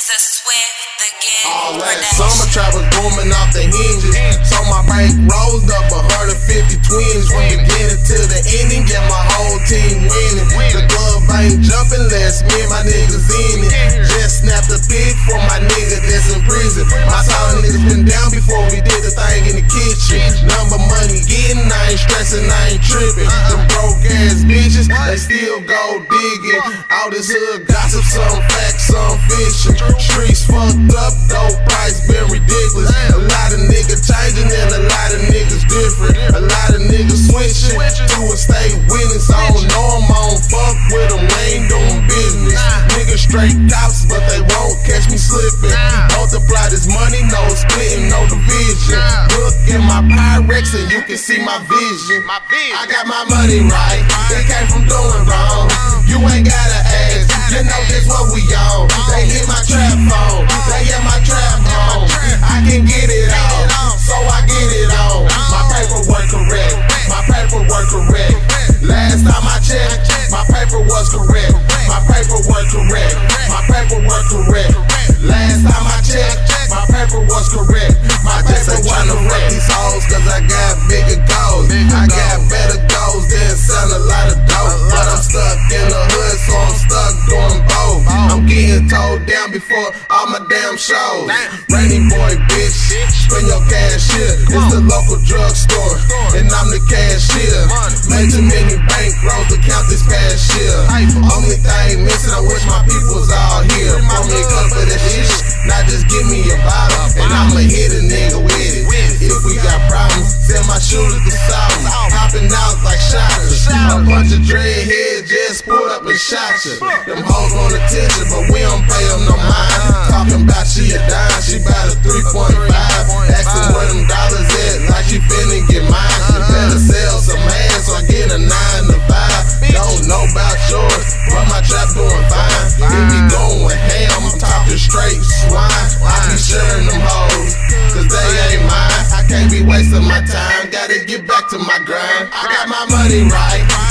It's a Swift the Game All that production. summer traffic booming off the hinges. So my bank rose up 150 twins. From beginning to the ending, get my whole team winning. The glove ain't jumping less, me and my niggas in it. Just snapped a pic for my nigga that's in prison. My solid niggas been down before we did the thing in the kitchen. Number money getting, I ain't stressing, I ain't tripping. Them broke ass bitches, they still go digging. All this hood gossip, some facts, some fishing. Streets fucked up, dope price been ridiculous. A lot of niggas changing and a lot of niggas different. A lot of niggas switching to a state witness. I don't know them, I don't fuck with them, they ain't doing business. Niggas straight cops, but they won't catch me slipping. Multiply this money, no splitting, no division. Look at my Pyrex and you can see my vision. I got my money right, it came from doing wrong. You ain't gotta ask, you know just what we on. They hit my trap phone, they hit my trap home. I can get it all, so I get it on. My paperwork correct, my paperwork correct. Last time I checked, my paper was correct. My paperwork correct, my paperwork correct. Last time I checked, my paper was correct. My paper was correct. These hoes cause I got bigger goals. I got better goals than selling a lot of dope. But I'm stuck in the hood, so I'm stuck doing both. I'm getting told down before all my damn shows. Rainy boy, bitch, spend your cash here. It's the local drugstore, and I'm the cashier. Made too many bankrolls to count this past year. Only thing missing, I wish my people's all here. Pour me a cup of that shit, not just give me a bottle, and I'ma hit a nigga with it. If we got problems, send my shooters to South, hopping out like shotters. A bunch of dreadheads just pulled up and shot you. Them hoes want attention, but we don't pay them no mind. Talking about she a dime, she bout a 3.5. Asking where them dollars at, like she finna get mine. She better sell some ass, so I get a 9 to 5. Don't know about yours, but my trap doing fine. It be going ham, I'm talking straight swine. I be sharing them hoes, cause they ain't mine. I can't be wasting my time, gotta get back to my grind. I got my money right,